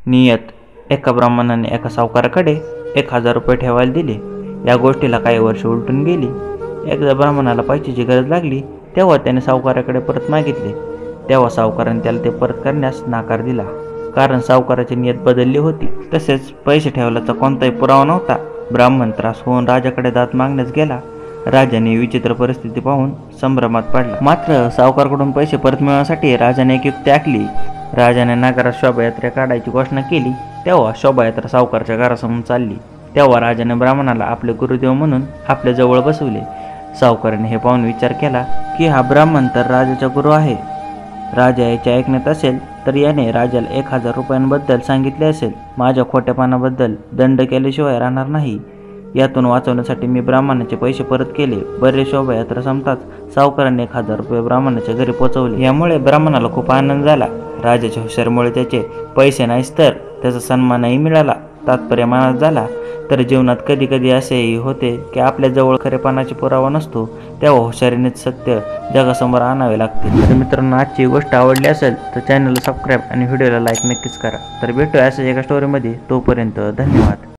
नियत. एका ब्राह्मणाने एका सावकाराकडे 1000 रुपये ठेवायला दिले. या गोष्टीला काही वर्ष उलटून गेली. एकदा ब्राह्मणाला पैशाची गरज लागली तेव्हा त्याने सावकाराकडे परत मागितले. तेव्हा सावकाराने त्याला ते परत करण्यास नकार दिला, कारण सावकाराची नियत बदलली होती. तसेच पैसे ठेवल्याचा कोणताही पुरावा नव्हता. ब्राह्मण त्रास होऊन राजाकडे दाद मागण्यास गेला. राजाने विचित्र परिस्थिती पाहून संभ्रमात पडला. मात्र सावकाराकडून पैसे परत मिळवण्यासाठी राजाने एक युक्ती आखली. राजाने नगरात शोभायात्रा काढायची घोषणा केली. तेव्हा शोभायात्रा सावकाराच्या घरासमोर चालली. तेव्हा राजाने ब्राह्मणाला आपले गुरुदेव म्हणून आपल्या जवळ बसवले. सावकाराने हे पाहून विचार केला की हा ब्राह्मण तर राजाचा गुरु आहे. राजा याचे ऐकण्यात असेल तर याने राजाला 1000 रुपयांबद्दल सांगितले असेल. माझ्या खोट्यापणाबद्दल दंड केल्याशिवाय राहणार नाही. यातून वाचवण्यासाठी मी ब्राह्मणाचे पैसे परत केले. बरेच शोभायात्रा संपताच सावकाराने 1000 रुपये ब्राह्मणाच्या घरी पोहोचवले. यामुळे ब्राह्मणाला खूप आनंद झाला. राजाच्या हुशारीमुळे त्याचे पैसे नाहीच तर त्याचा सन्मानही मिळाला. तात्पर्य मनात झाला तर जीवनात कधी कधी असेही होते की आपल्याजवळ खरेपणाचा पुरावा नसतो, तेव्हा हुशारीनेच सत्य जगासमोर आणावे लागते. तर मित्रांनो, आजची गोष्ट आवडली असेल तर चॅनलला सबस्क्राईब आणि व्हिडिओला लाईक नक्कीच करा. तर भेटूया अशाच एका स्टोरीमध्ये. तोपर्यंत धन्यवाद.